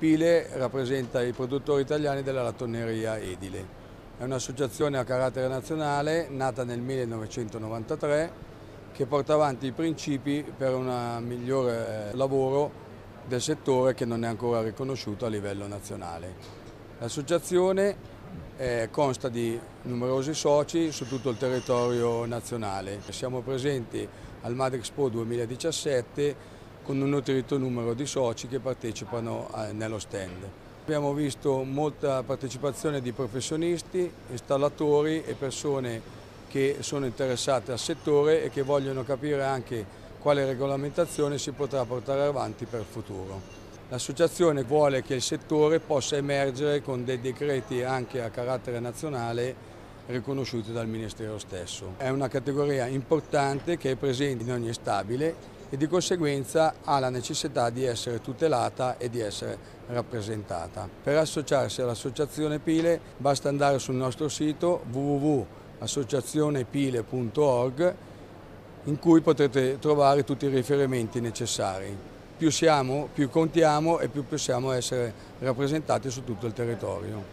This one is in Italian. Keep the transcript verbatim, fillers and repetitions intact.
Pile rappresenta i produttori italiani della lattoneria edile. È un'associazione a carattere nazionale nata nel millenovecentonovantatré che porta avanti i principi per un migliore lavoro del settore che non è ancora riconosciuto a livello nazionale. L'associazione eh, consta di numerosi soci su tutto il territorio nazionale. Siamo presenti al MADEXPO duemiladiciassette con un nutrito numero di soci che partecipano nello stand. Abbiamo visto molta partecipazione di professionisti, installatori e persone che sono interessate al settore e che vogliono capire anche quale regolamentazione si potrà portare avanti per il futuro. L'associazione vuole che il settore possa emergere con dei decreti anche a carattere nazionale riconosciuti dal Ministero stesso. È una categoria importante che è presente in ogni stabile e di conseguenza ha la necessità di essere tutelata e di essere rappresentata. Per associarsi all'Associazione Pile basta andare sul nostro sito w w w punto associazione pile punto org in cui potrete trovare tutti i riferimenti necessari. Più siamo, più contiamo e più possiamo essere rappresentati su tutto il territorio.